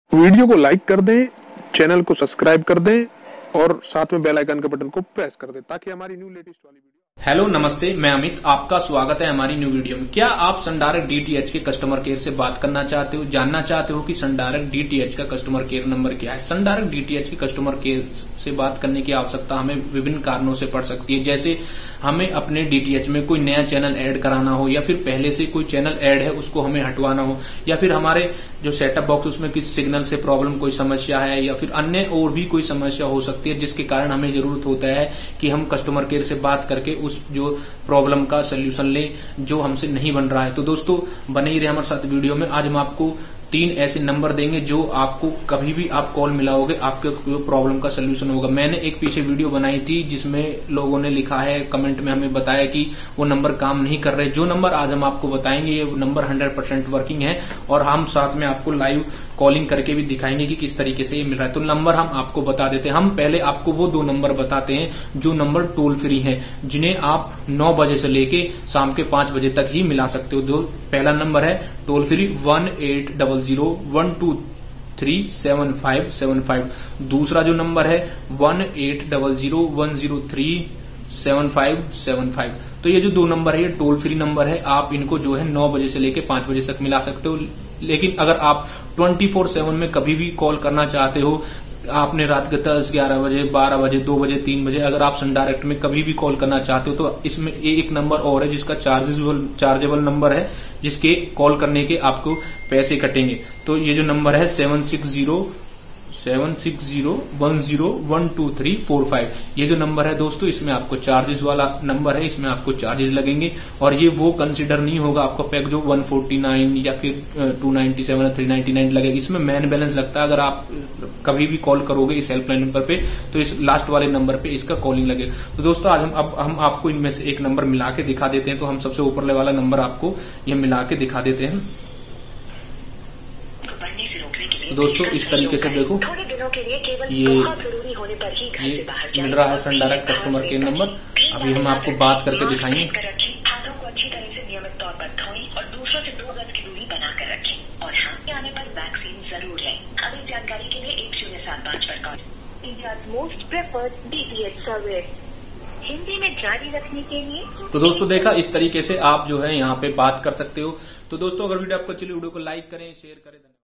Video को like कर दें, चैनल को सब्सक्राइब कर दें और साथ में बेल आइकन के बटन को प्रेस कर दें ताकि हमारी न्यू लेटेस्ट वाली वीडियो। हेलो नमस्ते, मैं अमित, आपका स्वागत है हमारी न्यू वीडियो में। क्या आप सन डायरेक्ट डीटीएच के कस्टमर केयर से बात करना चाहते हो, जानना चाहते हो कि सन डायरेक्ट डीटीएच का कस्टमर केयर नंबर क्या है? सन डायरेक्ट डीटीएच के कस्टमर केयर से बात करने की आवश्यकता हमें विभिन्न कारणों से पड़ सकती है। जैसे हमें अपने डीटीएच में कोई नया चैनल ऐड कराना हो, या फिर पहले से कोई चैनल ऐड है उसको हमें हटवाना हो, या फिर हमारे जो सेटअप बॉक्स उसमें किसी सिग्नल से प्रॉब्लम कोई समस्या है, या फिर अन्य और भी कोई समस्या हो सकती है जिसके कारण हमें जरूरत होता है कि हम कस्टमर केयर से बात करके उस जो प्रॉब्लम का सोल्यूशन ले जो हमसे नहीं बन रहा है। तो दोस्तों बने ही रहे हमारे साथ वीडियो में। आज हम आपको 3 ऐसे नंबर देंगे जो आपको कभी भी आप कॉल मिलाओगे आपके प्रॉब्लम का सोल्यूशन होगा। मैंने एक पीछे वीडियो बनाई थी जिसमें लोगों ने लिखा है, कमेंट में हमें बताया कि वो नंबर काम नहीं कर रहे। जो नंबर आज हम आपको बताएंगे ये नंबर 100% वर्किंग है और हम साथ में आपको लाइव कॉलिंग करके भी दिखाएंगे कि किस तरीके से ये मिल रहा है। तो नंबर हम आपको बता देते हैं। हम पहले आपको वो 2 नंबर बताते हैं जो नंबर टोल फ्री हैं, जिन्हें आप 9 बजे से लेके शाम के 5 बजे तक ही मिला सकते हो। पहला नंबर है टोल फ्री 1800-123-7575। दूसरा जो नंबर है 1800-103-7575। तो ये जो 2 नंबर है ये टोल फ्री नंबर है। आप इनको जो है 9 बजे से लेके 5 बजे तक मिला सकते हो। लेकिन अगर आप 24/7 में कभी भी कॉल करना चाहते हो, आपने रात के 10, 11 बजे, 12 बजे, 2 बजे, 3 बजे अगर आप सन डायरेक्ट में कभी भी कॉल करना चाहते हो तो इसमें एक नंबर और है जिसका चार्जेबल नंबर है, जिसके कॉल करने के आपको पैसे कटेंगे। तो ये जो नंबर है 760-1012345। ये जो नंबर है दोस्तों इसमें आपको चार्जेस वाला नंबर है, इसमें आपको चार्जेस लगेंगे और ये वो कंसिडर नहीं होगा आपका पैक जो 149 या फिर 297 या 399 लगेगा। इसमें मैन बैलेंस लगता है। अगर आप कभी भी कॉल करोगे इस हेल्पलाइन नंबर पे तो इस लास्ट वाले नंबर पे इसका कॉलिंग लगेगा। तो दोस्तों आज हम आपको इनमें से एक नंबर मिला के दिखा देते हैं। तो हम सबसे ऊपर वाला नंबर आपको ये मिला के दिखा देते हैं। तो दोस्तों इस तरीके से देखो ये मिल रहा है Sun Direct customer care number. अभी हम आपको बात करके दिखाएंगे। हाथों को अच्छी तरह से नियमित तौर पर धोएं और दूसरों से 2 गज की दूरी बनाकर रखें और हाथ के आने पर वैक्सीन जरूर लें। अधिक जानकारी के लिए 1075 पर call. India most preferred DTH service Hindi में जारी रखने के लिए। तो दोस्तों देखा, इस तरीके से आप जो है यहाँ पे बात कर सकते हो। तो दोस्तों अगर वीडियो आपको अच्छी लगी वीडियो को लाइक करें, शेयर करें।